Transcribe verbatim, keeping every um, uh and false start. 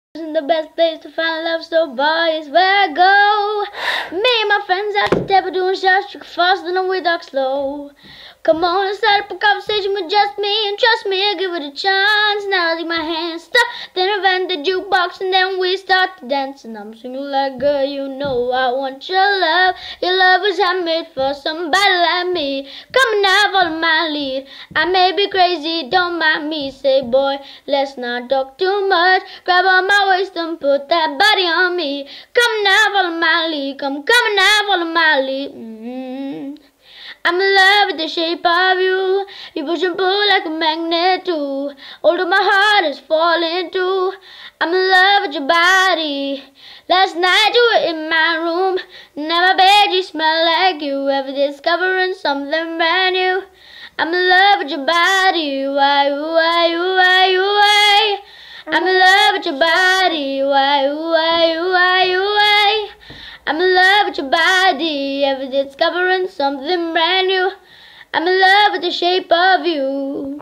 Isn't the best place to find love, so boy is where I go. Me and my friends at the table doing shots, trick fast and we talk slow. Come on and start up a conversation with just me, and trust me, I'll give it a chance. Now I leave my hands stuck, then I run the jukebox, and then we start to dance. And I'm singing like, girl, you know I want your love. Your love was handmade for somebody like me. Come on now, follow my lead. I may be crazy, don't mind me. Say, boy, let's not talk too much. Grab on my waist and put that body on me. Come now, follow my lead. Come, come now, follow my lead. Mm-hmm. I'm in love with the shape of you. You push and pull like a magnet too. Although my heart is falling too. I'm in love with your body. Last night you were in my room. Now my bed you smell like you. Ever discovering something brand new. I'm in love with your body. Why, why, why, why? I'm in love with your body. Why, why, why, why? I'm in love with your body, ever discovering something brand new. I'm in love with the shape of you.